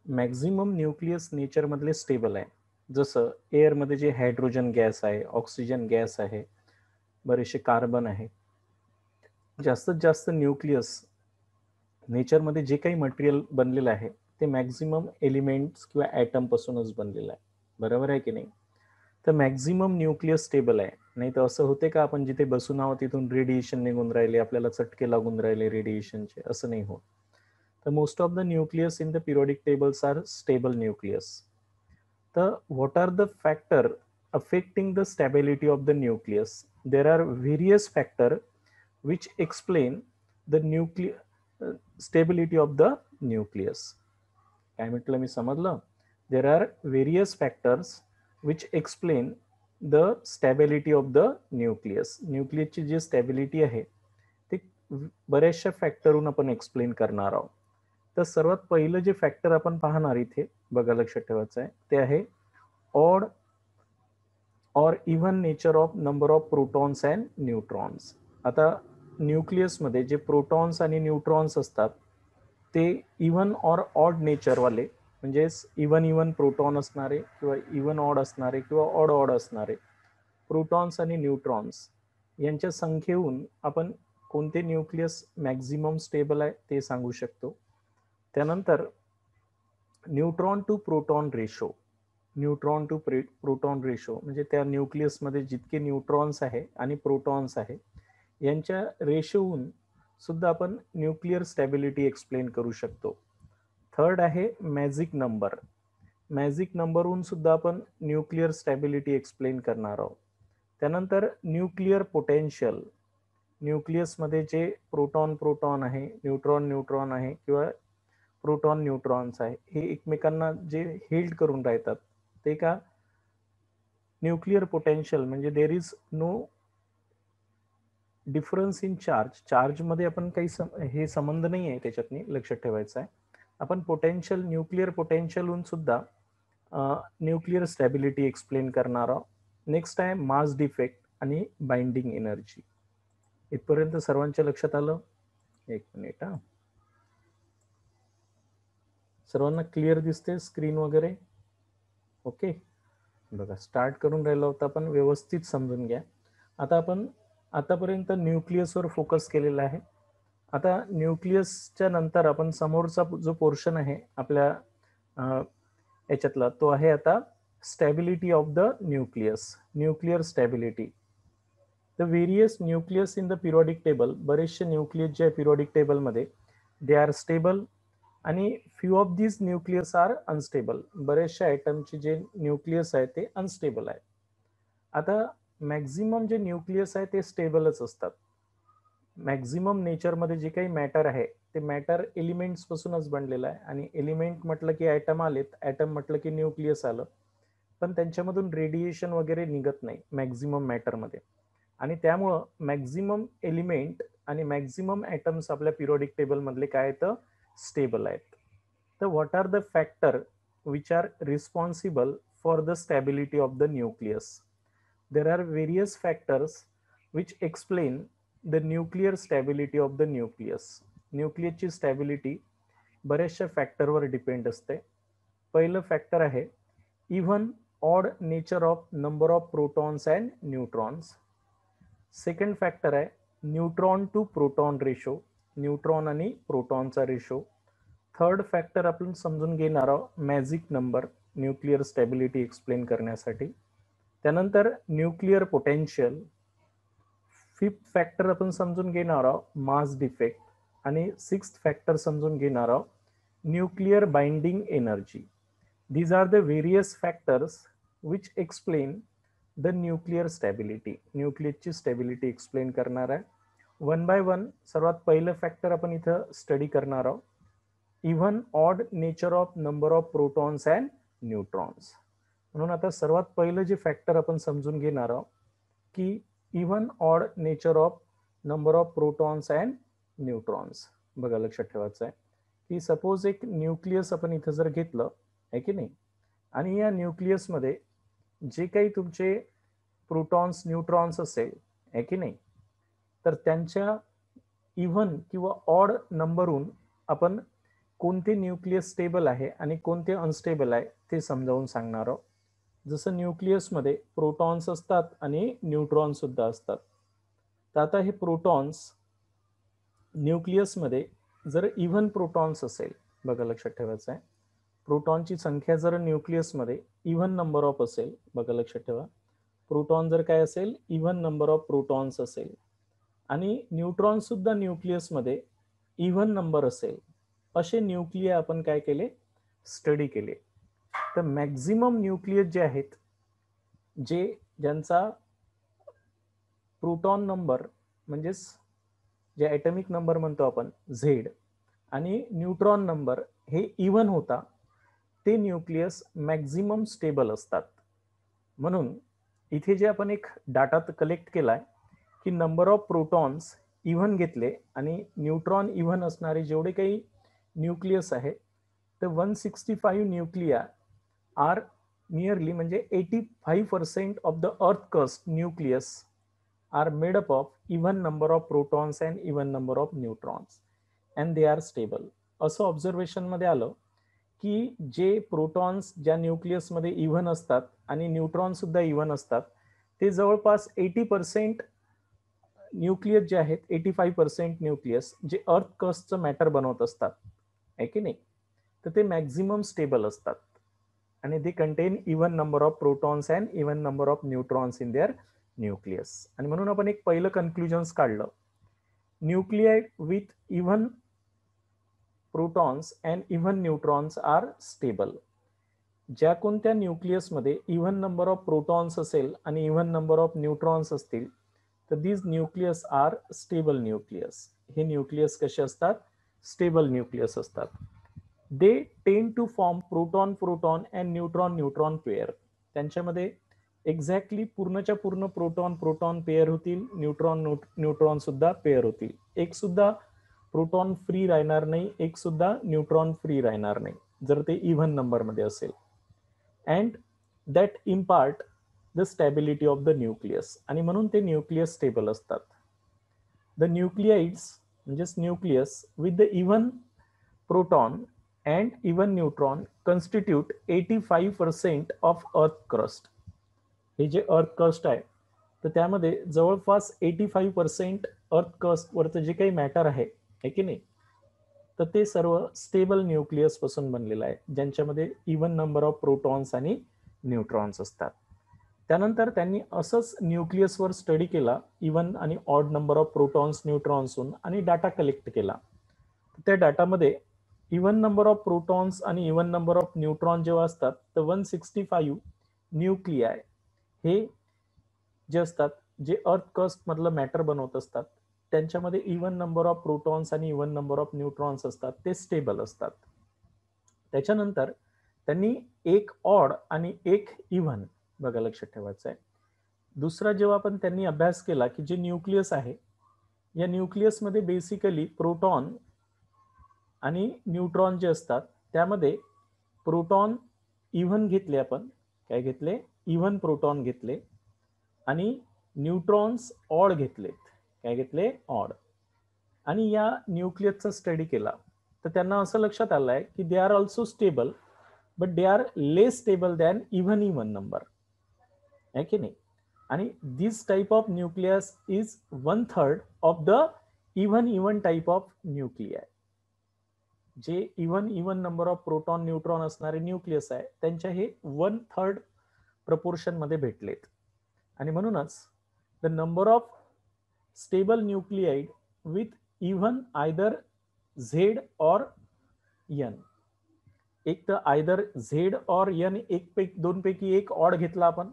Maximum nucleus nature मधले stable आहे. जसं एअर मध्ये जे हायड्रोजन गॅस आहे, ऑक्सिजन गॅस आहे, बरेचसे कार्बन आहे. जास्तीत जास्त न्यूक्लियस नेचरमध्ये जे काही मटेरियल बनलेलं आहे ते मॅक्झिमम एलिमेंट्स किंवा ॲटम पासूनच बनलेलं आहे. बरोबर आहे की नाही? तर मॅक्झिमम न्यूक्लियस स्टेबल आहे. नाही तर असं होते का आपण जिथे बसून आहोत तिथून रेडिएशन निघून राहिले, आपल्याला चटके लागून राहिले रेडिएशनचे, असं नाही होत. तर most of the nucleus in the periodic tables are stable nucleus. तर what are the factor affecting the stability of the nucleus? There are various factors which explain the stability of the nucleus. काय म्हटलं मी समजलं? There are various factors which explain the stability of the nucleus. न्यूक्लियसची जी stability आहे ते बऱ्याचशा फॅक्टरहून आपण explain करणार आहोत. तर सर्वात पहिलं जे फॅक्टर आपण पाहणार इथे बघा लक्षात ठेवायचं आहे ते आहे odd or even nature of number of protons and neutrons. आता न्यूक्लियसमध्ये जे प्रोटॉन्स आणि न्यूट्रॉन्स असतात ते इव्हन और ऑड नेचरवाले, म्हणजे इव्हन प्रोटॉन असणारे किंवा इव्हन ऑड असणारे किंवा ऑड असणारे प्रोटॉन्स आणि न्यूट्रॉन्स यांच्या संख्येहून आपण कोणते न्यूक्लियस मॅक्झिमम स्टेबल आहे ते सांगू शकतो. त्यानंतर neutron to proton ratio. Neutron to proton ratio म्हणजे त्या न्यूक्लियसमध्ये जितके न्यूट्रॉन्स आहे आणि प्रोटॉन्स आहे यांच्या रेशोहून सुद्धा आपण न्यूक्लिअर स्टॅबिलिटी एक्सप्लेन करू शकतो. थर्ड आहे मॅजिक नंबर. मॅजिक नंबरहून सुद्धा आपण न्यूक्लिअर स्टॅबिलिटी एक्सप्लेन करणार आहोत. त्यानंतर न्यूक्लिअर पोटेन्शियल. न्यूक्लियसमध्ये जे प्रोटॉन आहे, न्यूट्रॉन आहे किंवा प्रोटॉन न्यूट्रॉन्स आहे हे एकमेकांना जे हेल्ड करून राहतात ते का न्यूक्लिअर पोटेन्शियल म्हणजे there is no difference in चार्जमध्ये आपण काही हे संबंध नाही आहे त्याच्यातनी लक्षात ठेवायचं आहे. आपण पोटेन्शियल न्यूक्लिअर पोटेन्शियलहून सुद्धा न्यूक्लिअर स्टॅबिलिटी एक्सप्लेन करणार आहोत. नेक्स्ट आहे मास डिफेक्ट आणि बाइंडिंग एनर्जी. इथपर्यंत सर्वांच्या लक्षात आलं? एक मिनिट हा. सर्वांना क्लिअर दिसते स्क्रीन वगैरे? ओके, बघा स्टार्ट करून राहिलो होता पण व्यवस्थित समजून घ्या. आता आपण आतापर्यंत न्यूक्लियसवर फोकस केलेला आहे. आता न्यूक्लियसच्या नंतर आपण समोरचा जो पोर्शन आहे आपल्या याच्यातला तो आहे आता stability of the nucleus. Nuclear stability. The various nucleus in the periodic table. बरेचसे न्यूक्लियस जे पिरियडिक टेबलमध्ये दे आर स्टेबल आणि few of this nucleus are unstable. बरेचशा आयटमचे जे न्यूक्लियस आहे ते अनस्टेबल आहे. आता मॅक्झिमम जे न्यूक्लियस आहे ते स्टेबलच असतात. मॅक्झिमम नेचरमध्ये जे काही मॅटर आहे ते मॅटर एलिमेंट्स पासूनच बनलेलं आहे आणि एलिमेंट म्हटलं की ॲटम आलेत, ॲटम म्हटलं की न्यूक्लियस आलं, पण त्यांच्यामधून रेडिएशन वगैरे निघत नाही मॅक्झिमम मॅटरमध्ये. आणि त्यामुळं मॅक्झिमम एलिमेंट आणि मॅक्झिमम ॲटम्स आपल्या पिरियडिक टेबलमधले काय तर स्टेबल आहेत. तर what are the factor which are responsible for the stability of the nucleus? There are various factors which explain the nuclear stability of the nucleus. न्यूक्लियसची stability बऱ्याचशा फॅक्टरवर डिपेंड असते. पहिलं फॅक्टर आहे even odd nature of number of protons and neutrons. Second factor आहे neutron to proton ratio. Neutron आणि प्रोटॉनचा ratio. Third factor आपण समजून घेणार आहोत magic number nuclear stability explain करण्यासाठी. त्यानंतर न्यूक्लिअर पोटेन्शियल. फिफ्थ फॅक्टर आपण समजून घेणार आहोत मास डिफेक्ट. आणि सिक्स्थ फॅक्टर समजून घेणार आहोत nuclear binding energy. These are the various factors which explain the nuclear stability. न्यूक्लियसची स्टॅबिलिटी एक्सप्लेन करणार आहे. वन बाय वन सर्वात पहिलं फॅक्टर आपण इथं स्टडी करणार आहोत even odd nature of number of protons and neutrons. म्हणून आता सर्वात पहिलं जे फॅक्टर आपण समजून घेणार आहोत की even odd nature of number of protons and neutrons. बघा लक्षात ठेवायचं आहे की सपोज एक न्यूक्लियस आपण इथं जर घेतलं आहे की नाही आणि या न्यूक्लियसमध्ये जे काही तुमचे प्रोटॉन्स न्यूट्रॉन्स असेल आहे की नाही तर त्यांच्या इव्हन किंवा ऑड नंबरहून आपण कोणते न्यूक्लियस स्टेबल आहे आणि कोणते अनस्टेबल आहे ते समजावून सांगणार आहोत. जसं न्यूक्लियसमध्ये प्रोटॉन्स असतात आणि न्यूट्रॉन सुद्धा असतात. तर आता हे प्रोटॉन्स न्यूक्लियसमध्ये जर इव्हन प्रोटॉन्स असेल, बघा लक्षात ठेवायचं आहे, प्रोटॉनची संख्या जर न्यूक्लियसमध्ये इव्हन नंबर ऑफ असेल, बघा लक्षात ठेवा, प्रोटॉन जर काय असेल, इव्हन नंबर ऑफ प्रोटॉन्स असेल आणि न्यूट्रॉन सुद्धा न्यूक्लियसमध्ये इव्हन नंबर असेल, असे न्यूक्लिय आपण काय केले, स्टडी केले. तर मॅक्झिमम न्यूक्लियस जे आहेत, ज्यांचा प्रोटॉन नंबर म्हणजेच जे ॲटॉमिक नंबर म्हणतो आपण झेड आणि न्यूट्रॉन नंबर हे इव्हन होता, ते न्यूक्लियस मॅक्झिमम स्टेबल असतात. म्हणून इथे जे आपण एक डाटा कलेक्ट केलाय की नंबर ऑफ प्रोटॉन्स इव्हन घेतले आणि न्यूट्रॉन इव्हन असणारे जेवढे काही न्यूक्लियस आहे, तर 165 न्यूक्लिया आर नियरली म्हणजे 85% of the earth crust nucleus are made up of even number of protons and even number of neutrons and they are stable. असं observation मध्ये आलं की जे प्रोटॉन्स ज्या न्यूक्लियस मध्ये इव्हन असतात आणि न्यूट्रॉन सुद्धा इव्हन असतात, ते जवळपास 80% न्यूक्लियस जे आहेत, 85% न्यूक्लियस जे अर्थ क्रस्टचं मॅटर बनवत असतात, आहे की नाही, तर ते मॅक्झिमम स्टेबल असतात आणि they contain even number of protons and even number of neutrons in their nucleus. आणि म्हणून आपण एक पहिलं कन्क्लुजन्स काढलं, nuclide with even protons and even neutrons are stable. ज्या कोणत्या न्यूक्लियसमध्ये इव्हन नंबर ऑफ प्रोटॉन्स असेल आणि इव्हन नंबर ऑफ न्यूट्रॉन्स असतील, तर these nucleus are stable nucleus. हे न्यूक्लियस कसे असतात, स्टेबल न्यूक्लियस असतात. They tend to form proton proton and neutron neutron pair. त्यांच्यामध्ये एक्झॅक्टली पूर्णच्या पूर्ण प्रोटॉन प्रोटॉन पेअर होतील, न्यूट्रॉन न्यूट्रॉन सुद्धा पेअर होतील. एक सुद्धा प्रोटॉन फ्री राहणार नाही, एक सुद्धा न्यूट्रॉन फ्री राहणार नाही जर ते इव्हन नंबर मध्ये असेल. And that impart the stability of the nucleus. आणि म्हणून ते न्यूक्लियस स्टेबल असतात. द न्यूक्लियाइड्स म्हणजेच nucleus with the even proton and even neutron constitute 85% of earth crust. हे जे अर्थ क्रस्ट आहे, तर त्यामध्ये जवळपास 85% अर्थ क्रस्ट वरचं जे काही मॅटर आहे की नाही, तर ते सर्व स्टेबल न्यूक्लियस पासून बनलेलं आहे, ज्यांच्यामध्ये इव्हन नंबर ऑफ प्रोटॉन्स आणि न्यूट्रॉन्स असतात. त्यानंतर त्यांनी असंच न्यूक्लियसवर स्टडी केला, इव्हन आणि ऑड नंबर ऑफ प्रोटॉन्स न्यूट्रॉन्सहून, आणि डाटा कलेक्ट केला. त्या डाटामध्ये इव्हन नंबर ऑफ प्रोटॉन्स आणि इव्हन नंबर ऑफ न्यूट्रॉन जेव्हा असतात, तर 165 न्यूक्लियाय हे जे असतात, जे अर्थ क्रस्ट मधलं मॅटर बनवत असतात, त्यांच्यामध्ये इव्हन नंबर ऑफ प्रोटॉन्स आणि इव्हन नंबर ऑफ न्यूट्रॉन्स असतात, ते स्टेबल असतात. त्याच्यानंतर त्यांनी एक ऑड आणि एक इव्हन, बघा लक्षात ठेवायचं आहे. दुसरा जेव्हा पण त्यांनी अभ्यास केला की जे न्यूक्लियस आहे, या न्यूक्लियसमध्ये बेसिकली प्रोटॉन आणि न्यूट्रॉन जे असतात, त्यामध्ये प्रोटॉन इव्हन घेतले, आपण काय घेतले, इव्हन प्रोटॉन घेतले, आणि न्यूट्रॉन्स ऑड घेतलेत, काय घेतले, ऑड. आणि या न्यूक्लियसचा स्टडी केला, तर त्यांना असं लक्षात आलं आहे की they are also stable, but they are less stable than even even number, आहे की नाही. आणि this type of nucleus is 1/3 of the even even type of nuclei. जे even even number of proton neutron असणारे nucleus आहे, त्यांच्या हे 1/3 proportion मध्ये भेटलेत. आणि म्हणूनच the number of stable nuclide with even either Z or N, एक तर आयदर झेड और एन, दोन पैकी एक ऑड घेतला आपण,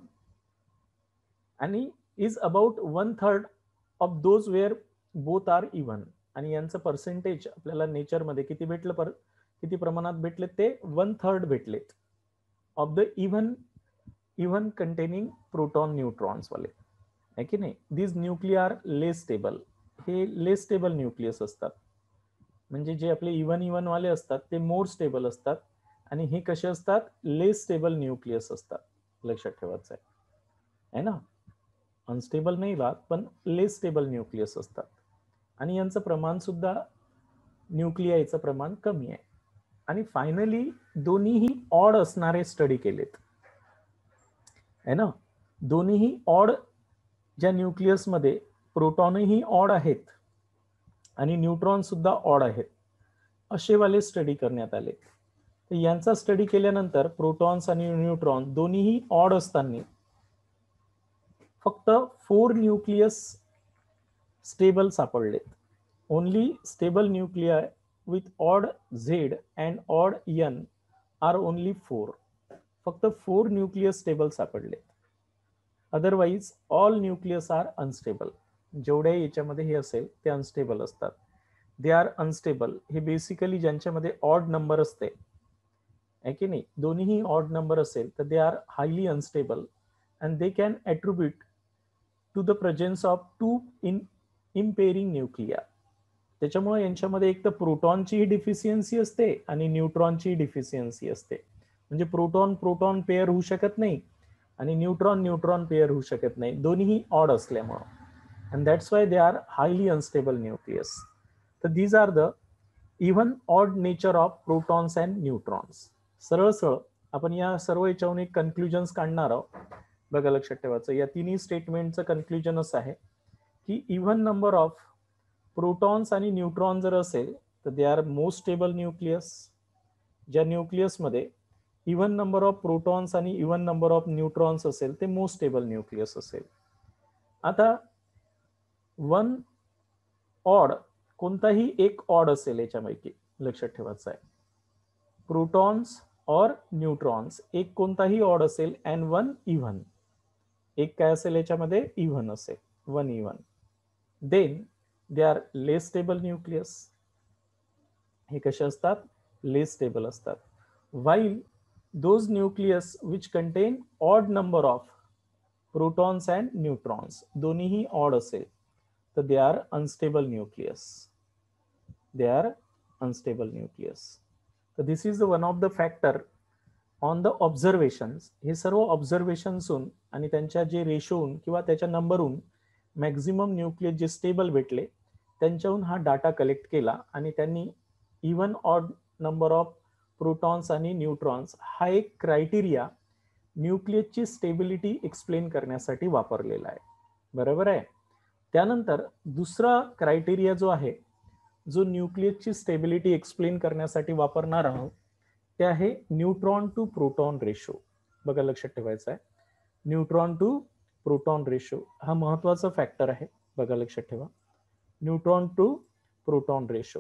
आणि is about 1/3 of those where both are even. आणि यांचं पर्सेंटेज आपल्याला नेचरमध्ये किती भेटलं, किती प्रमाणात भेटलेत, ते 1/3 भेटलेत of the even containing proton neutrons वाले, आहे की नाही. दिस न्यूक्लियर लेस स्टेबल, हे लेस स्टेबल न्यूक्लियस असतात. म्हणजे जे आपले इव्हन वाले असतात ते मोर स्टेबल असतात, आणि हे कसे असतात, लेस स्टेबल न्यूक्लियस असतात. लक्षात ठेवायचं आहे ना. अनस्टेबल नाही राहत, पण लेस स्टेबल न्यूक्लियस असतात. आणि यांचं प्रमाण सुद्धा, न्यूक्लियाचं प्रमाण कमी आहे. आणि फायनली दोन्हीही ऑड असणारे स्टडी केलेत, है ना. दोन्हीही ऑड, ज्या न्यूक्लियसमध्ये प्रोटॉनही ऑड आहेत आणि न्यूट्रॉन सुद्धा ऑड आहेत, असेवाले स्टडी करण्यात आले. तर यांचा स्टडी केल्यानंतर प्रोटॉन्स आणि न्यूट्रॉन दोन्हीही ऑड असताना फक्त 4 न्यूक्लियस स्टेबल सापडलेत. Only stable nuclei with odd Z and odd N are only 4. फक्त 4 न्यूक्लियस स्टेबल सापडलेत. Otherwise all nucleus are unstable. जेवढ्या याच्यामध्ये हे असेल ते अनस्टेबल असतात. They are unstable. हे बेसिकली ज्यांच्यामध्ये ऑड नंबर असते, आहे की नाही, दोन्हीही ऑड नंबर असेल तर they are highly unstable and they can attribute to the presence of 2 impairing nuclei. त्याच्यामुळे यांच्यामध्ये एक तर प्रोटॉनचीही डिफिशियन्सी असते आणि न्यूट्रॉनची डिफिशियन्सी असते. म्हणजे प्रोटॉन प्रोटॉन पेअर होऊ शकत नाही आणि न्यूट्रॉन न्यूट्रॉन पेअर होऊ शकत नाही, दोन्हीही ऑड असल्यामुळं. And that's why they are highly unstable nucleus. तर these are the even odd nature of protons and neutrons. सरळ सरळ आपण या सर्व याच्याहून एक कन्क्लुजन्स काढणार आहोत. बघा लक्षात ठेवायचं, या तिन्ही स्टेटमेंटचं कन्क्लुजन असं आहे की इव्हन नंबर ऑफ प्रोटॉन्स आणि न्यूट्रॉन जर असेल तर they are most stable nucleus. ज्या न्यूक्लियसमध्ये इव्हन नंबर ऑफ प्रोटॉन्स आणि इव्हन नंबर ऑफ न्यूट्रॉन्स असेल ते मोस्ट स्टेबल न्यूक्लियस असेल. आता वन ऑड, कोणताही एक ऑड असेल याच्यापैकी, लक्षात ठेवायचं आहे. प्रोटॉन्स और न्यूट्रॉन्स एक कोणताही ऑड असेल अँड वन इव्हन. एक काय असेल याच्यामध्ये, इव्हन असेल, one even. Then they are less stable nucleus. हे कसे असतात, लेस स्टेबल असतात. While those nucleus which contain odd number of protons and neutrons, दोन्हीही ऑड असेल तर they are unstable nucleus. They are unstable nucleus. तर this is one of the factor on the observations. हे सर्व ऑब्झर्वेशन्सहून आणि त्यांच्या जे रेशोहून किंवा त्याच्या नंबरहून मॅक्झिमम न्यूक्लियस जे स्टेबल भेटले त्यांच्याहून हा डाटा कलेक्ट केला आणि त्यांनी even odd number of protons आणि न्यूट्रॉन्स हा एक क्रायटेरिया न्यूक्लियसची स्टेबिलिटी एक्सप्लेन करण्यासाठी वापरलेला आहे. बरोबर आहे. त्यानंतर दुसरा क्रायटेरिया जो आहे, जो न्यूक्लियसची स्टेबिलिटी एक्सप्लेन करण्यासाठी वापरणार आहोत, ते आहे न्यूट्रॉन टू प्रोटॉन रेशो. बघा लक्षात ठेवायचं आहे, न्यूट्रॉन टू प्रोटॉन रेशो हा महत्वाचा फॅक्टर आहे. बघा लक्षात ठेवा, न्यूट्रॉन टू प्रोटॉन रेशो.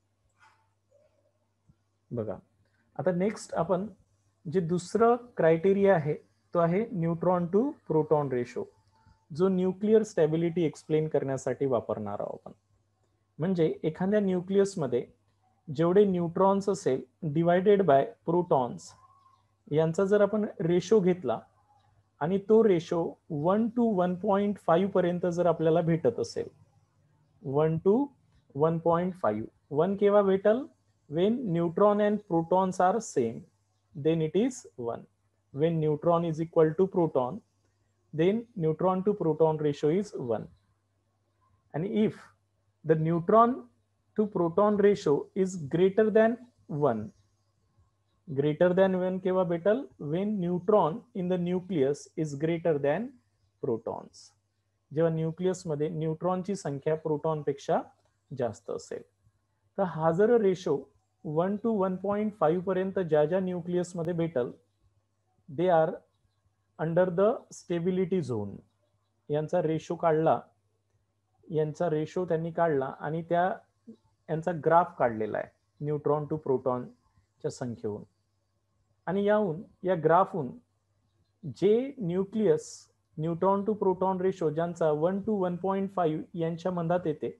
बघा आता नेक्स्ट आपण जे दुसरं क्रायटेरिया आहे तो आहे न्यूट्रॉन टू प्रोटॉन रेशो, जो न्यूक्लिअर स्टॅबिलिटी एक्सप्लेन करण्यासाठी वापरणार आहोत आपण. म्हणजे एखाद्या न्यूक्लियसमध्ये जेवढे न्यूट्रॉन्स असेल डिवायडेड बाय प्रोटॉन्स यांचा जर आपण रेशो घेतला आणि तो रेशो 1 to 1.5 पर्यंत जर आपल्याला भेटत असेल, 1 to 1.5, 1 केव्हा भेटल, when neutron and protons are same, then it is 1. When neutron is equal to proton, then neutron to proton ratio is 1. And if the neutron to proton ratio is greater than 1, greater than 1 केव्हा भेटल, when neutron in the nucleus is greater than protons. जेव्हा nucleus मध्ये न्यूट्रॉनची संख्या proton पेक्षा जास्त असेल. तर हा जर रेशो 1 to 1.5 पर्यंत ज्या ज्या न्यूक्लियस मध्ये भेटल, they are under the stability zone. यांचा रेशो काढला, यांचा रेशो त्यांनी काढला आणि त्या यांचा ग्राफ काढलेला आहे न्यूट्रॉन टू प्रोटॉनच्या संख्येहून. आणि याहून, या ग्राफहून जे nucleus neutron to proton ratio ज्यांचा 1 to 1.5 यांच्या मधात येते,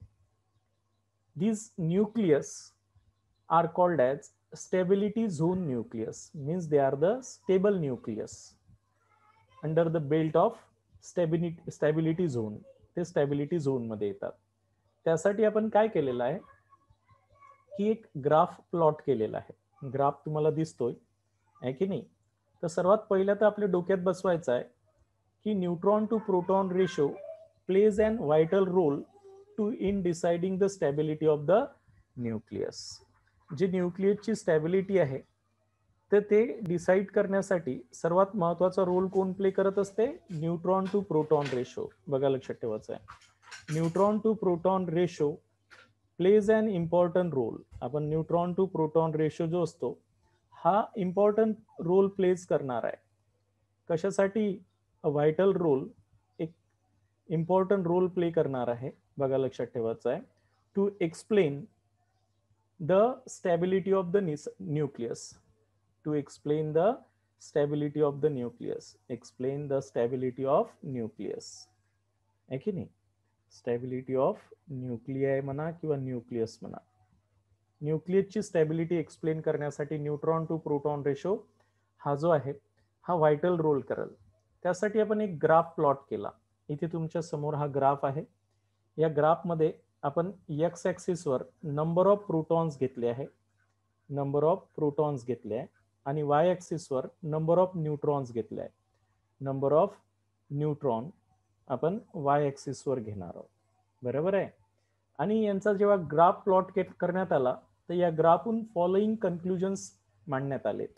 these nucleus are called as stability zone nucleus, means they are the stable nucleus under the belt of stability zone. ते स्टॅबिलिटी झोन मध्ये येतात. त्यासाठी आपण काय केलेलं आहे की एक ग्राफ प्लॉट केलेला आहे. ग्राफ तुम्हाला दिसतोय आहे की नाही. तर सर्वात पहिला तर आपल्या डोक्यात बसवायचा आहे की neutron to proton ratio plays an vital role to in deciding the stability of the nucleus. जे न्यूक्लियसची स्टॅबिलिटी आहे तर ते डिसाईड करण्यासाठी सर्वात महत्वाचा रोल कोण प्ले करत असते? Neutron to proton ratio. बघा लक्षात ठेवायचं आहे, neutron to proton ratio plays an important role. आपण न्यूट्रॉन टू प्रोटॉन रेशो जो असतो हा इम्पॉर्टंट रोल प्लेज करणार आहे. कशासाठी? अ व्हायटल रोल, एक इम्पॉर्टंट रोल प्ले करणार आहे. बघा लक्षात ठेवायचं आहे, to explain the stability of the nucleus. To explain the stability of the nucleus. Explain the stability of nucleus, आहे की नाही? स्टॅबिलिटी ऑफ न्यूक्लियाय म्हणा किंवा न्यूक्लियस म्हणा. न्यूक्लियसची स्टॅबिलिटी एक्सप्लेन करण्यासाठी न्यूट्रॉन टू प्रोटॉन रेशो हा जो आहे हा व्हायटल रोल करेल. त्यासाठी आपण एक ग्राफ प्लॉट केला. इथे तुमच्या समोर हा ग्राफ आहे. या ग्राफमध्ये आपण एक्स ॲक्सिसवर नंबर ऑफ प्रोटॉन्स घेतले आहे, नंबर ऑफ प्रोटॉन्स घेतले आहे, आणि वाय ॲक्सिसवर नंबर ऑफ न्यूट्रॉन्स घेतले आहे. नंबर ऑफ न्यूट्रॉन आपण वाय ॲक्सिसवर घेणार आहोत, बरोबर आहे? आणि यांचा जेव्हा ग्राफ प्लॉट करण्यात आला तर या ग्राफहून फॉलोइंग कन्क्लुजन्स मांडण्यात आलेत,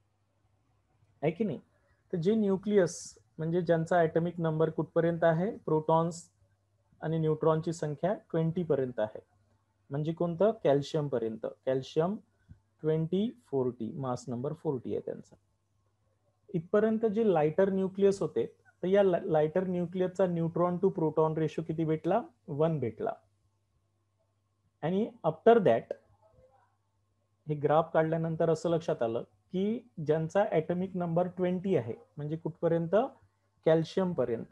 आहे की नाही? तर जे न्यूक्लियस म्हणजे ज्यांचा ॲटॉमिक नंबर कुठपर्यंत आहे? प्रोटॉन्स आणि न्यूट्रॉनची संख्या 20 पर्यंत आहे. म्हणजे कोणतं? कॅल्शियम पर्यंत. कॅल्शियम 2040, मास नंबर 40 आहे त्यांचा. इथपर्यंत जे लाइटर न्यूक्लियस होते तर या लाइटर न्यूक्लियसचा न्यूट्रॉन टू प्रोटॉन रेशो किती भेटला? 1 भेटला. आणि आफ्टर दॅट हे ग्राफ काढल्यानंतर असं लक्षात आलं की ज्यांचा ॲटॉमिक नंबर 20 आहे म्हणजे कुठपर्यंत? कॅल्शियम पर्यंत.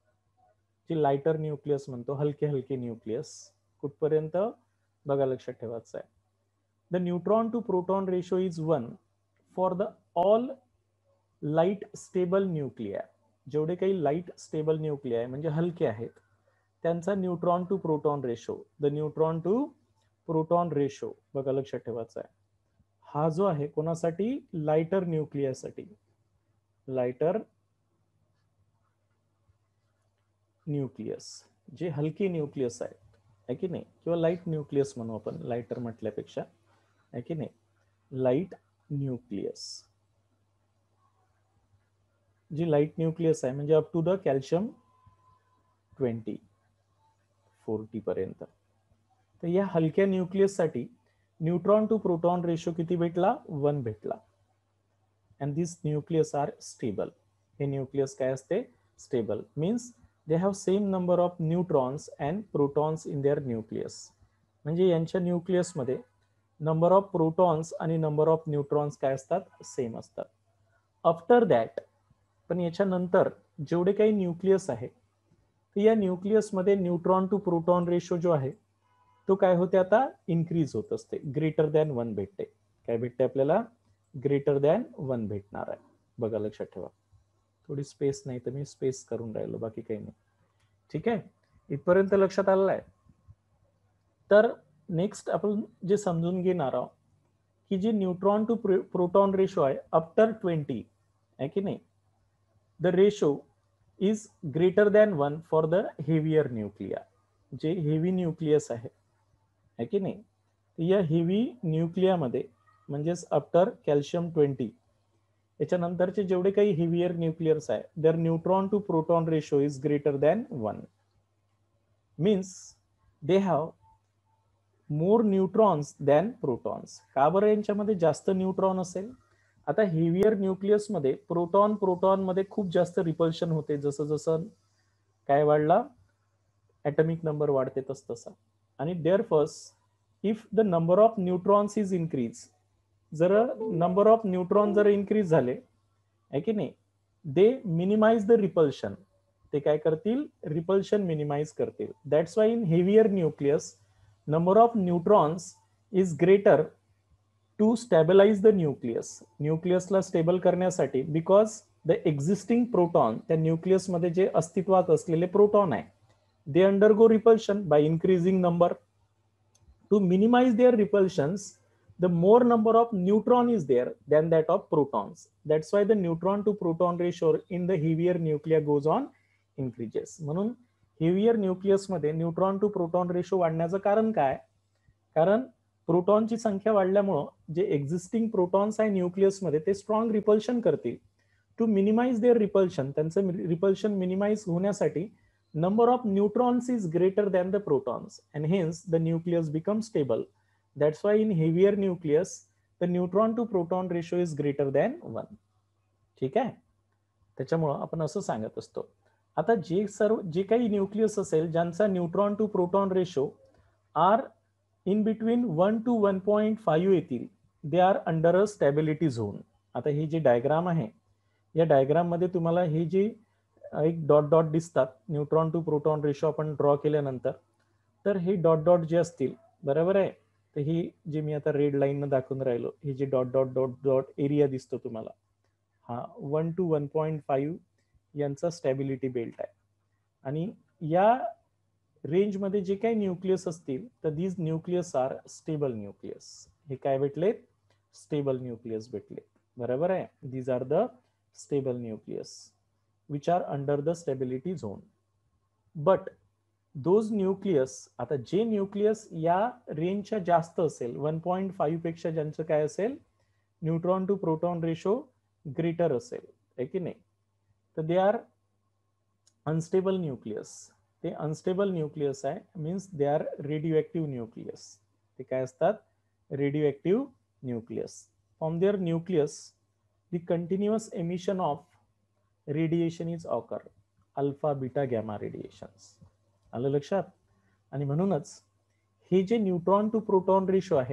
जे लाइटर न्यूक्लियस म्हणतो, हलके हलके न्यूक्लियस, कुठपर्यंत? बघा लक्षात ठेवायचं आहे, the neutron to proton ratio is 1 for the all light stable nuclei. जेवढे काही लाईट स्टेबल न्यूक्लिया म्हणजे हलके आहेत त्यांचा neutron to proton ratio, the neutron to proton ratio बघा लक्षात ठेवायचा आहे, हा जो आहे कोणासाठी? लाइटर न्यूक्लियासाठी. लाइटर न्यूक्लियस जे हलके न्यूक्लियस आहेत, आहे की नाही? किंवा लाईट न्यूक्लियस म्हणू आपण, लाइटर म्हटल्यापेक्षा, आहे की नाही? लाईट न्यूक्लियस, जी लाईट न्यूक्लियस आहे म्हणजे अप टू द कॅल्शियम 40 पर्यंत. तर या हलक्या न्यूक्लियस साठी न्यूट्रॉन टू प्रोटॉन रेशो किती भेटला? 1 भेटला. And this nucleus are stable. हे न्यूक्लियस काय असते? Stable. Means they have same number of neutrons and protons in their nucleus. म्हणजे यांच्या न्यूक्लियसमध्ये नंबर ऑफ प्रोटॉन्स आणि नंबर ऑफ न्यूट्रॉन्स काय असतात? सेम असतात. आफ्टर दॅट, पण याच्यानंतर जेवढे काही न्यूक्लियस आहे तर या न्यूक्लियसमध्ये न्यूट्रॉन टू प्रोटॉन रेशो जो आहे तो काय होते? आता इन्क्रीज होत असते, ग्रेटर दॅन 1 भेटते. काय भेटते आपल्याला? ग्रेटर दॅन 1 भेटणार आहे. बघा लक्षात ठेवा, थोडी स्पेस नाही तर मी स्पेस करून राहिलो, बाकी काही नाही. ठीक आहे, इथपर्यंत लक्षात आलेलं आहे? तर नेक्स्ट आपण जे समजून घेणार आहोत की जे न्यूट्रॉन टू प्रोटॉन रेशो आहे आफ्टर 20, आहे की नाही? The ratio is greater than 1 for the heavier nuclei. जे हेवी न्यूक्लियस आहे की नाही? या हेवी न्यूक्लियामध्ये म्हणजेच आफ्टर कॅल्शियम 20 याच्यानंतरचे जेवढे काही हेवियर न्यूक्लियर्स आहे their neutron to proton ratio is greater than 1. Means they have more neutrons than protons. का बरं यांच्यामध्ये जास्त न्यूट्रॉन असेल? आता हेवियर न्यूक्लियस मध्ये प्रोटॉन मध्ये खूप जास्त रिपल्शन होते. जसं जसं काय वाढला ॲटॉमिक नंबर वाढते तसं. आणि there first if the number of neutrons is increase, जर नंबर ऑफ न्यूट्रॉन जर इन्क्रीज झाले, आहे की नाही, दे मिनिमाइज द रिपल्शन. ते काय करतील? रिपल्शन मिनिमाइज करतील. That's why in heavier nucleus number of neutrons is greater to stabilize the nucleus. न्यूक्लियसला स्टेबल करण्यासाठी, बिकॉज द एक्झिस्टिंग प्रोटॉन, त्या न्यूक्लियसमध्ये जे अस्तित्वात असलेले प्रोटॉन आहे, they undergo repulsion by increasing number. To minimize their repulsions, the more number of neutron is there than that of protons. That's why the neutron to proton ratio in the heavier nuclei goes on increases. म्हणून heavier nucleus मध्ये neutron to proton ratio वाढण्याचं कारण काय? कारण प्रोटॉनची संख्या वाढल्यामुळं जे existing protons आहे न्यूक्लियसमध्ये ते स्ट्रॉंग रिपल्शन करतील. टू मिनिमाइज देअर रिपल्शन, त्यांचं रिपल्शन मिनिमाइज होण्यासाठी number of neutrons is greater than the protons and hence the nucleus becomes stable. That's why in heavier nucleus the neutron to proton ratio is greater than 1. ठीक आहे, त्याच्यामुळं आपण असं सांगत असतो. आता जे काही न्यूक्लियस असेल ज्यांचा neutron to proton ratio are in between 1 to 1.5 येतील, they are under a stability zone. आता ही जी डायग्राम आहे या डायग्राम मध्ये तुम्हाला हे जी एक डॉट डॉट दिसतात न्यूट्रॉन टू प्रोटॉन रेशो आपण ड्रॉ केल्यानंतर, तर हे डॉट डॉट जे असतील, बरोबर आहे, तर ही जे मी आता रेड लाईन न दाखवून राहिलो, ही जी dot dot dot dot area दिसतो तुम्हाला, हा 1 to 1.5 यांचा स्टॅबिलिटी बेल्ट आहे. आणि या रेंजमध्ये जे काही न्यूक्लियस असतील तर these nucleus are stable nucleus. हे काय भेटले? स्टेबल न्यूक्लियस भेटले, बरोबर आहे. These are the stable nucleus which are under the stability zone. But those nucleus, आता जे न्यूक्लियस या रेंजच्या जास्त असेल 1.5 पेक्षा, ज्यांचं काय असेल neutron to proton ratio greater असेल, आहे की नाही, तर दे आर अनस्टेबल न्यूक्लियस. ते अनस्टेबल न्यूक्लियस आहे, means they are radioactive nucleus. ते काय असतात? Radioactive nucleus. From their nucleus the continuous emission of radiation is occur, alpha beta gamma radiations. आलं लक्षात? आणि म्हणूनच हे जे न्यूट्रॉन टू प्रोटॉन रेशो आहे,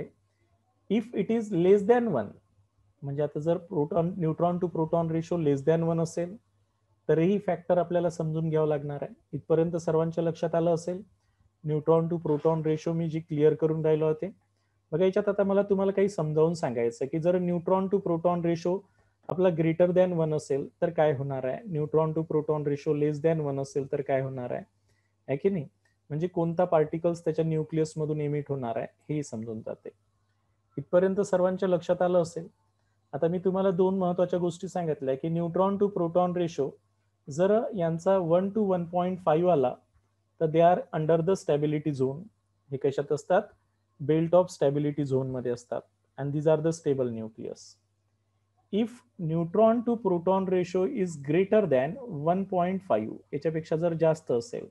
if it is less than 1, म्हणजे आता जर neutron to proton ratio less than 1 असेल तरीही फॅक्टर आपल्याला समजून घ्यावं लागणार आहे. इथपर्यंत सर्वांच्या लक्षात आलं असेल. न्यूट्रॉन टू प्रोटॉन रेशो मी जी क्लिअर करून राहिलो होते बघा. याच्यात आता मला तुम्हाला काही समजावून सांगायचं की जर न्यूट्रॉन टू प्रोटॉन रेशो आपला ग्रेटर दॅन 1 असेल तर काय होणार आहे, neutron to proton ratio less than 1 असेल तर काय होणार आहे की नाही, म्हणजे कोणता पार्टिकल्स त्याच्या न्यूक्लियस मधून एमिट होणार आहे हे समजून जाते. इथपर्यंत सर्वांच्या लक्षात आलं असेल. आता मी तुम्हाला दोन महत्वाच्या गोष्टी सांगितल्या की न्यूट्रॉन टू प्रोटॉन रेशो जर यांचा 1 to 1.5 आला तर they are under the stability zone. हे कशात असतात? बेल्ट ऑफ स्टॅबिलिटी झोन मध्ये असतात. And these are the stable nucleus. If neutron to proton ratio is greater than 1.5, याच्यापेक्षा जर जास्त असेल,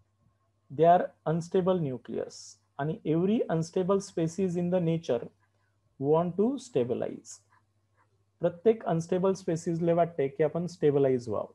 दे आर अनस्टेबल न्यूक्लियस. आणि every unstable species in the nature want to stabilize. प्रत्येक unstable स्पेसिसले वाटते की आपण स्टेबलाइज व्हावं.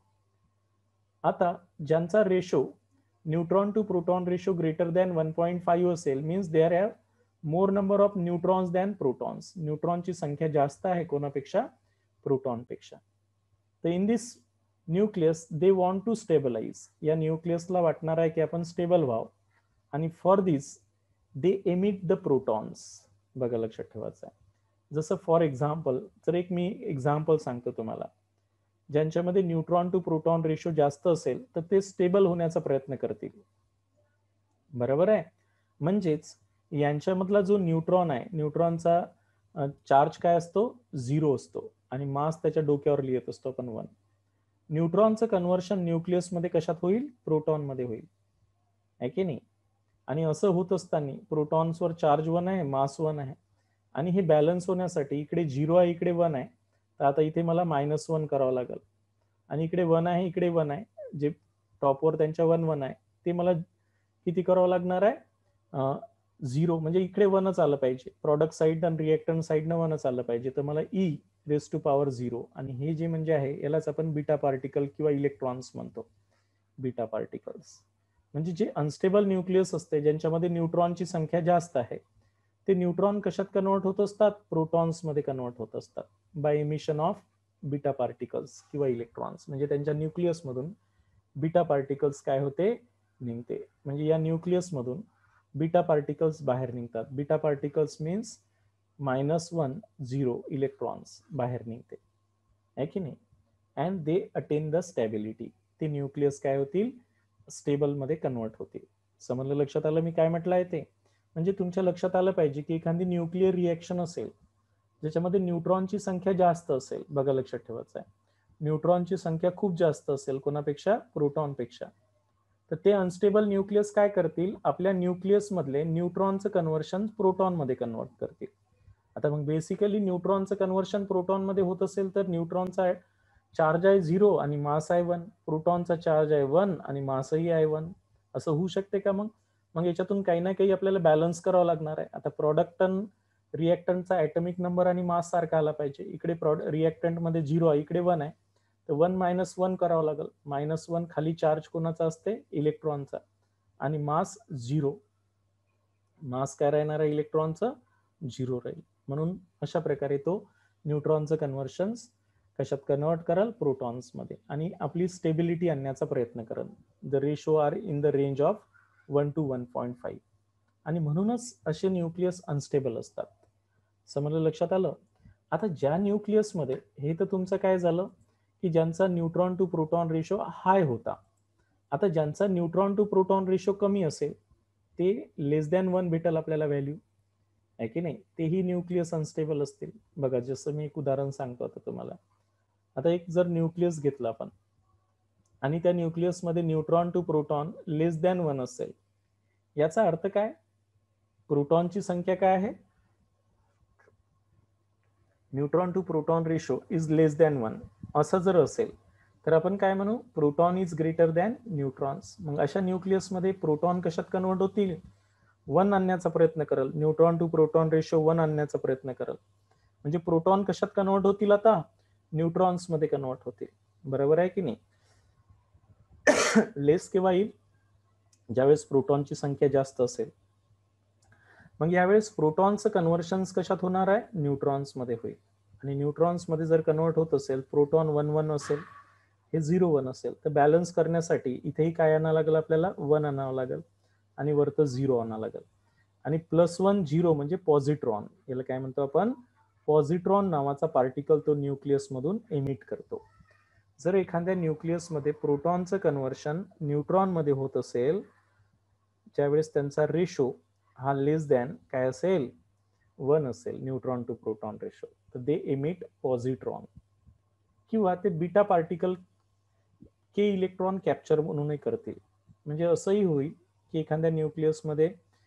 आता ज्यांचा ratio neutron to proton ratio greater than 1.5 असेल, means they are have more number of neutrons than protons. न्यूट्रॉनची संख्या जास्त आहे कोणापेक्षा? प्रोटॉन पेक्षा. तर in this nucleus they want to stabilize. या न्यूक्लियसला वाटणार आहे की आपण स्टेबल व्हावं. आणि for this they emit the protons. बघा, लक्षात ठेवायचं आहे. जसं फॉर एक्झाम्पल, तर एक मी एक्झाम्पल सांगतो तुम्हाला. ज्यांच्यामध्ये न्यूट्रॉन टू प्रोटॉन रेशो जास्त असेल तर ते स्टेबल होण्याचा प्रयत्न करतील, बरोबर आहे. म्हणजेच यांच्यामधला जो न्यूट्रॉन आहे, न्यूट्रॉनचा चार्ज काय असतो? 0 असतो. आणि मास त्याच्या डोक्यावर लिहित असतो आपण 1. न्यूट्रॉनचं कन्व्हर्शन न्यूक्लियसमध्ये कशात होईल? प्रोटॉन मध्ये होईल, आहे की नाही. आणि असं होत असताना प्रोटॉन्सवर चार्ज 1 आहे, मास 1 आहे. आणि हे बॅलन्स होण्यासाठी इकडे 0 आहे, इकडे 1 आहे, तर आता इथे मला -1 करावं लागेल. आणि इकडे 1 आहे, इकडे 1 आहे, जे टॉपवर त्यांच्या 1 1 आहे, ते मला किती करावं लागणार आहे? 0. म्हणजे इकडे 1च आलं पाहिजे. प्रॉडक्ट साईड आणि रिएक्टंट साईडनं 1च आलं पाहिजे. तर मला e⁻⁴. आणि हे जे म्हणजे आहे यालाच आपण बीटा पार्टिकल किंवा इलेक्ट्रॉन्स म्हणतो. बीटा पार्टिकल्स म्हणजे जे अनस्टेबल न्यूक्लियस असते, ज्यांच्यामध्ये न्यूट्रॉनची संख्या जास्त आहे, ते न्यूट्रॉन कशात कन्वर्ट होत असतात? प्रोटॉन्स मध्ये कन्वर्ट होत असतात by emission of beta particles किंवा इलेक्ट्रॉन्स. म्हणजे त्यांच्या न्यूक्लियस मधून बीटा पार्टिकल्स काय होते? निघते. म्हणजे या न्यूक्लियस मधून बीटा पार्टिकल्स बाहेर निघतात. बीटा पार्टिकल्स मीन्स -1 0 इलेक्ट्रॉन्स बाहेर निघते, आहे की नाही. And they attain the stability. ते न्यूक्लियस काय होतील? स्टेबल मध्ये कन्वर्ट होतील. समजलं? लक्षात आलं मी काय म्हटलं आहे ते? म्हणजे तुमच्या लक्षात आलं पाहिजे की एखादी न्यूक्लिअर रिएक्शन असेल ज्याच्यामध्ये न्यूट्रॉनची संख्या जास्त असेल, बघा लक्षात ठेवायचं आहे, न्यूट्रॉनची संख्या खूप जास्त असेल कोणापेक्षा? प्रोटॉनपेक्षा, तर ते अनस्टेबल न्यूक्लियस काय करतील, आपल्या न्यूक्लियस मधले न्यूट्रॉनचं कन्व्हर्शन प्रोटॉन मध्ये कन्वर्ट करतील. आता मग बेसिकली न्यूट्रॉनचं कन्व्हर्शन प्रोटॉन मध्ये होत असेल तर न्यूट्रॉनचा चार्ज आहे 0 आणि मास आहे 1, प्रोटॉनचा चार्ज आहे 1 आणि मासही आहे 1. असं होऊ शकते का? मग मग याच्यातून काही ना काही आपल्याला बॅलन्स करावं लागणार आहे. आता प्रोडक्ट रिएक्टंटचा ॲटॉमिक नंबर आणि मास सारखा आला पाहिजे. इकडे रिएक्टंट मध्ये 0 आहे, इकडे 1 आहे, तर 1 - 1 करावं लागेल. -1 खाली चार्ज कोणाचा असते, इलेक्ट्रॉनचा, आणि मास 0. मास काय राहणार आहे इलेक्ट्रॉनचं, 0 राहील. म्हणून अशा प्रकारे तो न्यूट्रॉनचं कन्व्हर्शन कशात कन्वर्ट कराल, प्रोटॉन्स मध्ये, आणि आपली स्टेबिलिटी आणण्याचा प्रयत्न कराल. The ratio are in the range of 1 to 1.5. आणि म्हणूनच असे न्यूक्लियस अनस्टेबल असतात. समजलं, लक्षात आलं? आता ज्या न्यूक्लियस मध्ये, हे तर तुमचं काय झालं की ज्यांचा neutron to proton ratio high होता. आता ज्यांचा न्यूट्रॉन टू प्रोटॉन रेशो कमी असेल ते <<1 भेटेल आपल्याला व्हॅल्यू, आहे की नाही? तेही न्यूक्लियस अनस्टेबल असतील. बघा, जसं मी एक उदाहरण सांगतो आता तुम्हाला. आता एक जर न्यूक्लियस घेतला आपण आणि त्या न्यूक्लियस मध्ये न्यूट्रॉन टू प्रोटॉन <<1 असेल, याचा अर्थ काय, प्रोटॉनची संख्या काय आहे, neutron to proton ratio is <<1. असं जर असेल तर आपण काय म्हणू, proton is greater than neutrons. मग अशा न्यूक्लियस मध्ये प्रोटॉन कशात कन्वर्ट होतील, 1 आणण्याचा प्रयत्न करेल. न्यूट्रॉन टू प्रोटॉन रेशो 1 आणण्याचा प्रयत्न करेल. म्हणजे प्रोटॉन कशात कन्वर्ट होतील, आता न्यूट्रॉन्स मध्ये कन्वर्ट होतील. बरोबर आहे की नाही? लेस केव्हा येईल, ज्यावेळेस प्रोटॉनची संख्या जास्त असेल. मग यावेळेस प्रोटॉनचं कन्व्हर्शन कशात होणार आहे, न्यूट्रॉन्स मध्ये होईल. आणि न्यूट्रॉन्स मध्ये जर कन्वर्ट होत असेल, प्रोटॉन 1 असेल, हे 0 असेल, तर बॅलन्स करण्यासाठी इथेही काय आणावं लागेल, आपल्याला 1 आणावं लागेल आणि वरतं 0 आणावं लागेल. आणि +1 0 म्हणजे पॉझिट्रॉन. याला काय म्हणतो आपण, पॉझिट्रॉन नावाचा पार्टिकल तो न्यूक्लियस मधून एमिट करतो. जर एखाद्या न्यूक्लियस मध्ये प्रोटॉनचं कन्व्हर्शन न्यूट्रॉन मध्ये होत असेल, ज्यावेळेस त्यांचा रेशो हा << काय असेल, 1 असेल, न्यूट्रॉन टू प्रोटॉन रेशो, तर दे एमिट पॉझिट्रॉन. किंवा ते बीटा पार्टिकल के इलेक्ट्रॉन कॅप्चर म्हणूनही करतील. म्हणजे असंही होईल की एखाद्या न्यूक्लियस मध्ये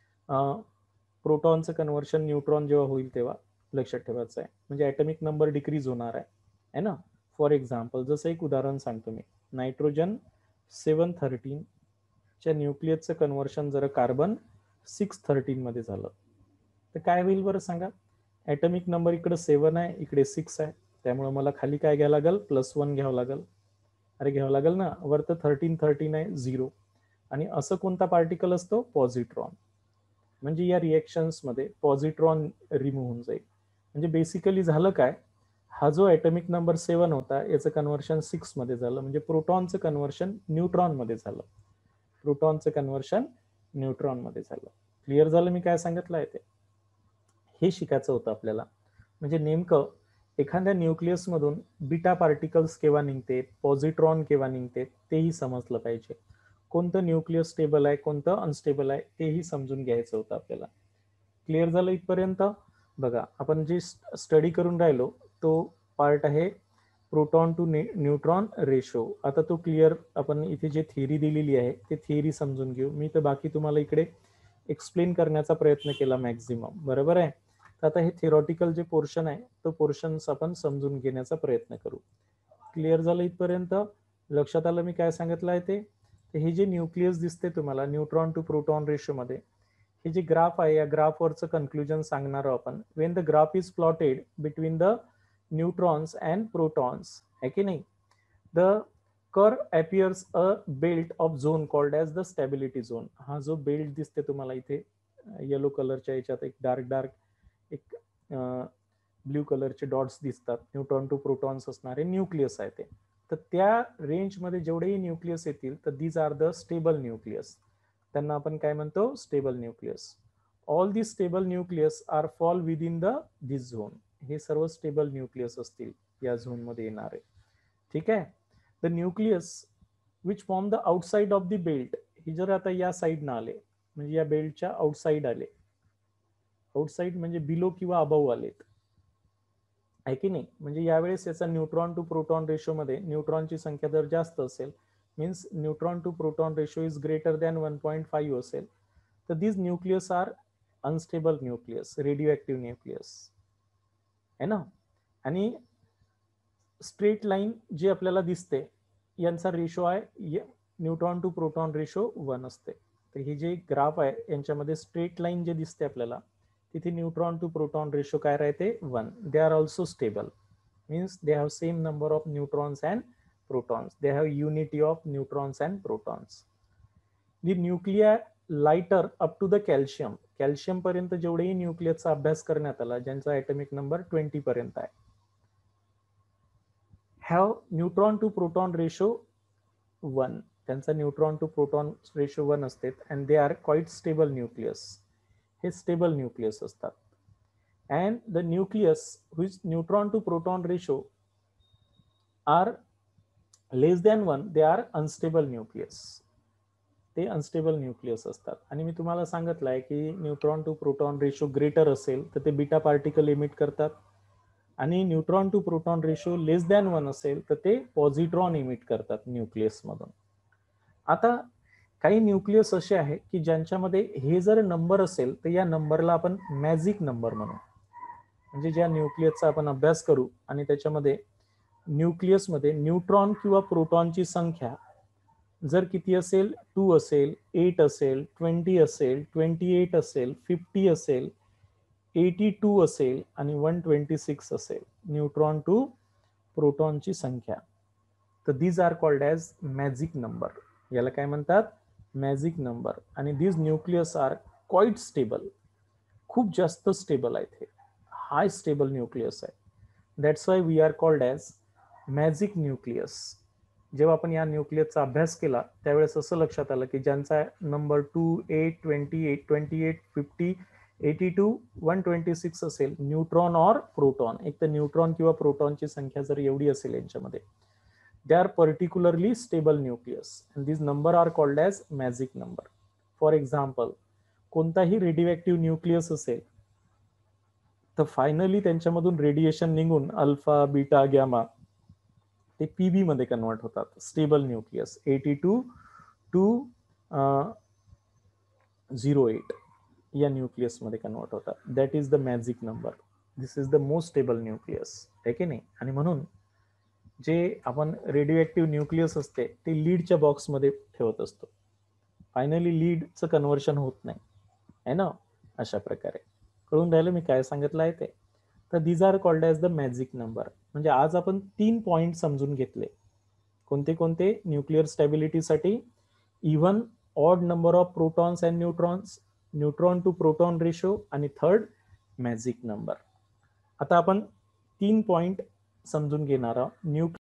प्रोटॉनचं कन्व्हर्शन न्यूट्रॉन जेव्हा होईल तेव्हा, लक्षात ठेवायचं आहे, म्हणजे ॲटॉमिक नंबर डिक्रीज होणार आहे ना. फॉर एक्झाम्पल, जसं एक उदाहरण सांगतो मी, नायट्रोजन 713 च्या न्यूक्लियसचं कन्व्हर्शन जर कार्बन 613 मध्ये झालं तर काय होईल बरं सांगा. ॲटॉमिक नंबर इकडे 7 आहे, इकडे 6 आहे, त्यामुळे मला खाली काय घ्यावं लागेल, +1 घ्यावं लागेल. अरे घ्यावं लागेल ना, वरतं 13 आहे, 0. आणि असं कोणता पार्टिकल असतो, पॉझिट्रॉन. म्हणजे या रिएक्शन्स मध्ये पॉझिट्रॉन रिमूव्ह होऊन जाईल. म्हणजे बेसिकली झालं काय, हा जो ॲटॉमिक नंबर 7 होता याचं कन्व्हर्शन 6 मध्ये झालं, म्हणजे प्रोटॉनचं कन्व्हर्शन न्यूट्रॉन मध्ये झालं. प्रोटॉनचं कन्व्हर्शन न्यूट्रॉन मध्ये झालं. क्लिअर झालं मी काय सांगितलं आहे ते? हे शिकायचं होतं आपल्याला. म्हणजे नेमकं एखाद्या न्यूक्लियस मधून बीटा पार्टिकल्स केव्हा निघते, पॉझिट्रॉन केव्हा निघते, तेही समजलं पाहिजे. कोणतं न्यूक्लियस स्टेबल आहे, कोणतं अनस्टेबल आहे, तेही समजून घ्यायचं होतं आपल्याला. क्लिअर झालं इथपर्यंत? बघा, आपण जे स्टडी करून राहिलो तो पार्ट आहे प्रोटॉन टू न्यूट्रॉन रेशो. आता तो क्लिअर, आपण इथे जे थिअरी दिलेली आहे ते थिअरी समजून घेऊ. मी तर बाकी तुम्हाला इकडे एक्सप्लेन करण्याचा प्रयत्न केला मॅक्झिमम, बरोबर आहे. तर आता हे थिअरॉटिकल जे पोर्शन आहे तो पोर्शन आपण समजून घेण्याचा प्रयत्न करू. क्लिअर झालं इथपर्यंत? लक्षात आलं मी काय सांगितलं आहे ते? हे जे न्यूक्लियस दिसते तुम्हाला न्यूट्रॉन टू प्रोटॉन रेशो मध्ये, हे जे ग्राफ आहे या ग्राफवरचं कन्क्लुजन सांगणार आपण. When the graph is plotted between the neutrons and protons, है की नाही, the curve appears a belt of zone called as the stability zone. हा जो बेल्ट दिसते तुम्हाला इथे येलो कलरच्या याच्यात, एक डार्क एक ब्ल्यू कलरचे डॉट्स दिसतात, न्यूट्रॉन टू प्रोटॉन्स असणारे न्यूक्लियस आहे ते. तर त्या रेंजमध्ये जेवढेही न्यूक्लियस येतील तर these are the stable nucleus. त्यांना आपण काय म्हणतो, stable nucleus. All the stable nucleus are fall within the this zone. हे सर्व स्टेबल न्यूक्लियस असतील या झोन मध्ये येणारे. ठीक आहे. The nucleus which form the outside of the belt, ही जर आता या साईडनं आले, म्हणजे या बेल्टच्या आउटसाइड आले, आउटसाइड म्हणजे बिलो किंवा अबव आलेत, आहे की नाही, म्हणजे यावेळेस याचा न्यूट्रॉन टू प्रोटॉन रेशो मध्ये न्यूट्रॉनची संख्या जर जास्त असेल means neutron to proton ratio is greater than 1.5 असेल तर these nucleus are unstable nucleus, radioactive nucleus है ना. आणि स्ट्रेट लाईन जी आपल्याला दिसते यांचा रेशो आहे न्यूट्रॉन टू प्रोटॉन रेशो 1 असते. तर हे जे ग्राफ आहे यांच्यामध्ये स्ट्रेट लाईन जे दिसते आपल्याला तिथे न्यूट्रॉन टू प्रोटॉन रेशो काय राहते 1. They are also stable, means they have same number of neutrons and protons, they have unity of neutrons and protons. The nuclei lighter up to the calcium, calcium पर्यंत जेवढेही न्यूक्लियसचा अभ्यास करण्यात आला ज्यांचा atomic number 20 पर्यंत आहे, have neutron to proton ratio 1. त्यांचा neutron to proton ratio 1 असते and they are quite stable nucleus. हे स्टेबल न्यूक्लियस असतात. And the nucleus which neutron to proton ratio are less than 1, they are unstable nucleus. ते unstable nucleus असतात. आणि मी तुम्हाला सांगितलं आहे की neutron to proton ratio greater असेल तर ते बीटा पार्टिकल इमिट करतात आणि neutron to proton ratio less than 1 असेल तर ते पॉझिट्रॉन इमिट करतात न्यूक्लियस मधून. आता काही न्यूक्लियस असे आहे की ज्यांच्यामध्ये हे जर नंबर असेल तर या नंबरला आपण मॅजिक नंबर म्हणू. म्हणजे ज्या न्यूक्लियसचा आपण अभ्यास करू आणि त्याच्यामध्ये न्यूक्लियसमध्ये न्यूट्रॉन किंवा प्रोटॉनची संख्या जर किती असेल 2 असेल, 8 असेल, 20 असेल, 28 असेल, 50 असेल, 82 असेल आणि 126 असेल न्यूट्रॉन टू प्रोटॉनची संख्या, तर these are called as magic number. याला काय म्हणतात मॅजिक नंबर. आणि these nucleus are quite stable, खूप जास्त स्टेबल आहेत. हे हाय स्टेबल न्यूक्लियस आहे. That's why we are called as magic nucleus. जेव्हा आपण या न्यूक्लियसचा अभ्यास केला त्यावेळेस असं लक्षात आलं की ज्यांचा नंबर 2, 8, 28, 50, 82, 126 असेल न्यूट्रॉन ऑर प्रोटॉन, एक तर न्यूट्रॉन किंवा प्रोटॉनची संख्या जर एवढी असेल यांच्यामध्ये, they are particularly stable nucleus and these number are called as magic number. For example, कोणताही रेडिओ न्यूक्लियस असेल तर फायनली त्यांच्यामधून रेडिएशन निघून अल्फा, बीटा, गॅमा ते पीबी मध्ये कन्वर्ट होतात. स्टेबल न्यूक्लियस 82 टू 08 या न्यूक्लियस मध्ये कन्वर्ट होतात. That is the magic number. This is the most stable nucleus, आहे की नाही. आणि म्हणून जे आपण रेडिओ न्यूक्लियस असते ते लीडच्या बॉक्समध्ये ठेवत असतो. फायनली लीडचं कन्व्हर्शन होत नाही, आहे ना. अशा प्रकारे कळून राहिलं मी काय सांगितलं आहे ते. तर these are called as the magic number. म्हणजे आज आपण 3 पॉइंट समजून घेतले. कोणते कोणते न्यूक्लिअर स्टॅबिलिटीसाठी even odd number of protons and neutrons, neutron to proton ratio आणि थर्ड मॅजिक नंबर. आता आपण 3 पॉइंट समजून घेणार आहोत.